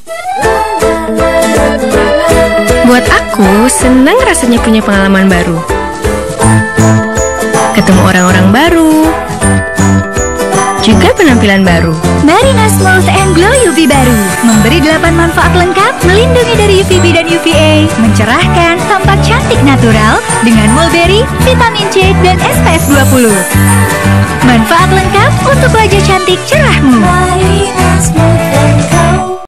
Buat aku, senang rasanya punya pengalaman baru. Ketemu orang-orang baru, juga penampilan baru. Marina Smooth and Glow UV baru memberi 8 manfaat lengkap, melindungi dari UVB dan UVA, mencerahkan, tampak cantik natural dengan mulberry, vitamin C, dan SPF 20. Manfaat lengkap untuk wajah cantik cerahmu. Marina Smooth and